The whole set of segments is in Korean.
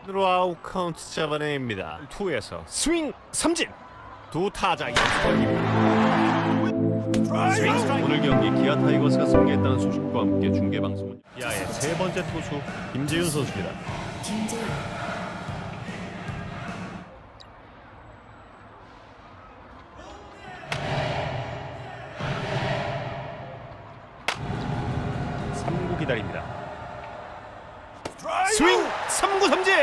아웃 카운트 잡아냅니다. 투에서 스윙 삼진. 두 타자 연속입니다. 오늘 경기 기아 타이거스가 승리했다는 소식과 함께 중계 방송은 기아의 세 번째 투수 김재윤 선수입니다. 김재윤. 삼구 기다립니다. 스윙 3구 삼진.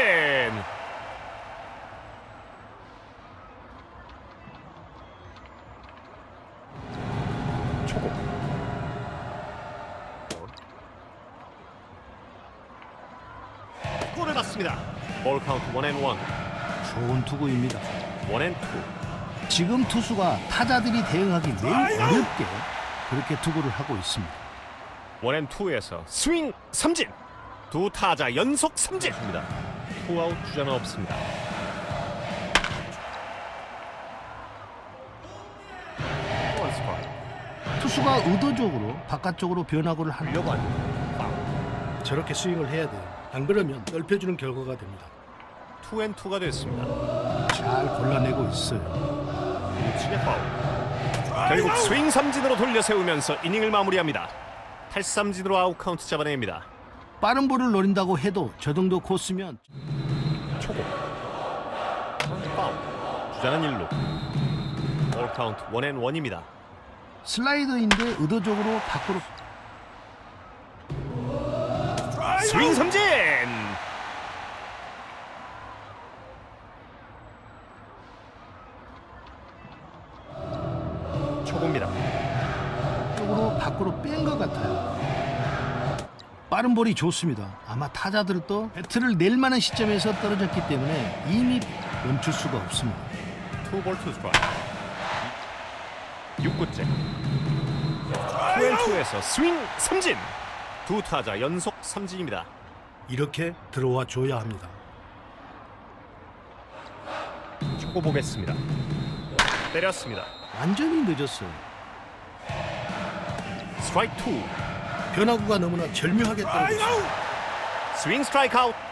초고. 골을 받습니다. 볼 카운트 1&1. 좋은 투구입니다. 1&2. 지금 투수가 타자들이 대응하기 매우 어렵게 그렇게 투구를 하고 있습니다. 1&2에서 스윙 삼진. 두 타자 연속 삼진입니다. 투아웃 주자는 없습니다. 투수가 의도적으로 바깥쪽으로 변화구를 하려고 합니다. 저렇게 스윙을 해야 돼요. 안 그러면 넓혀주는 결과가 됩니다. 2&2가 됐습니다. 잘 골라내고 있어요. 우측의 파울. 결국 스윙 삼진으로 돌려 세우면서 이닝을 마무리합니다. 탈삼진으로 아웃 카운트 잡아냅니다. 빠른 볼을 노린다고 해도 저 정도 코스면 초고. 파울. 주자는 1루. 볼 카운트 1&1입니다. 슬라이더인데 의도적으로 밖으로 스윙 삼진. 초고입니다. 쪽으로 밖으로 뺀 것 같아요. 빠른 볼이 좋습니다. 아마 타자들도 배트를 낼 만한 시점에서 떨어졌기 때문에 이미 멈출 수가 없습니다. 투볼 투스트라이크. 6구째. 2&2에서 스윙 삼진. 두 타자 연속 삼진입니다. 이렇게 들어와 줘야 합니다. 초고 보겠습니다. 때렸습니다. 완전히 늦었어요. 스트라이크 2. 변화구가 너무나 절묘하게 떨어졌어요. 스윙 스트라이크 아웃.